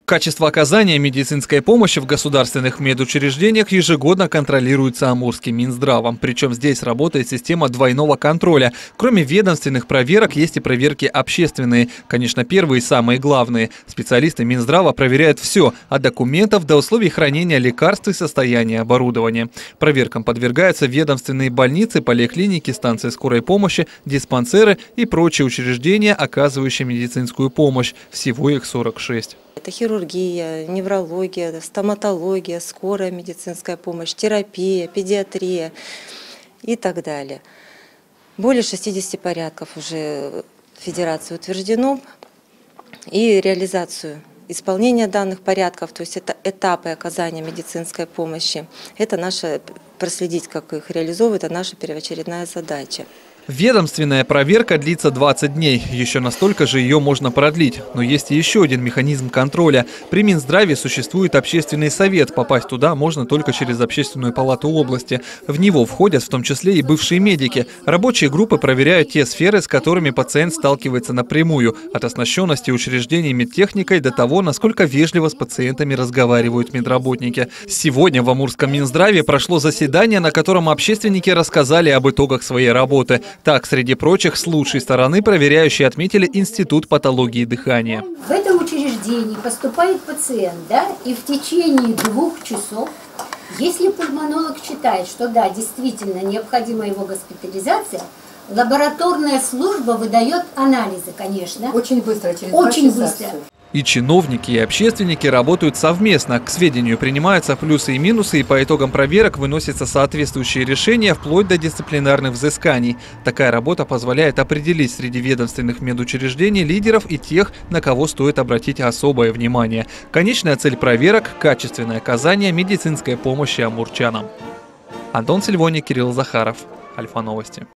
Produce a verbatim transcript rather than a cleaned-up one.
Качество оказания медицинской помощи в государственных медучреждениях ежегодно контролируется Амурским Минздравом. Причем здесь работает система двойного контроля. Кроме ведомственных проверок, есть и проверки общественные. Конечно, первые и самые главные. Специалисты Минздрава проверяют все, от документов до условий хранения лекарств и состояния оборудования. Проверкам подвергаются ведомственные больницы, поликлиники, станции скорой помощи, диспансеры и прочие учреждения, оказывающие медицинскую помощь. Всего их сорок шесть. Это хирургия, неврология, стоматология, скорая медицинская помощь, терапия, педиатрия и так далее. Более шестидесяти порядков уже Федерацией утверждено. И реализацию исполнения данных порядков, то есть это этапы оказания медицинской помощи, это наша, проследить, как их реализовывают, это наша первоочередная задача. Ведомственная проверка длится двадцать дней. Еще настолько же ее можно продлить. Но есть и еще один механизм контроля. При Минздраве существует общественный совет. Попасть туда можно только через общественную палату области. В него входят в том числе и бывшие медики. Рабочие группы проверяют те сферы, с которыми пациент сталкивается напрямую. От оснащенности учреждений медтехникой до того, насколько вежливо с пациентами разговаривают медработники. Сегодня в Амурском Минздраве прошло заседание, на котором общественники рассказали об итогах своей работы. Так, среди прочих, с лучшей стороны проверяющие отметили Институт патологии дыхания. В этом учреждении поступает пациент, да, и в течение двух часов, если пульмонолог считает, что да, действительно необходима его госпитализация, лабораторная служба выдает анализы, конечно. Очень быстро, через Очень быстро. И чиновники, и общественники работают совместно. К сведению принимаются плюсы и минусы, и по итогам проверок выносятся соответствующие решения вплоть до дисциплинарных взысканий. Такая работа позволяет определить среди ведомственных медучреждений лидеров и тех, на кого стоит обратить особое внимание. Конечная цель проверок – качественное оказание медицинской помощи амурчанам. Антон Сильвони, Кирилл Захаров. Альфа Новости.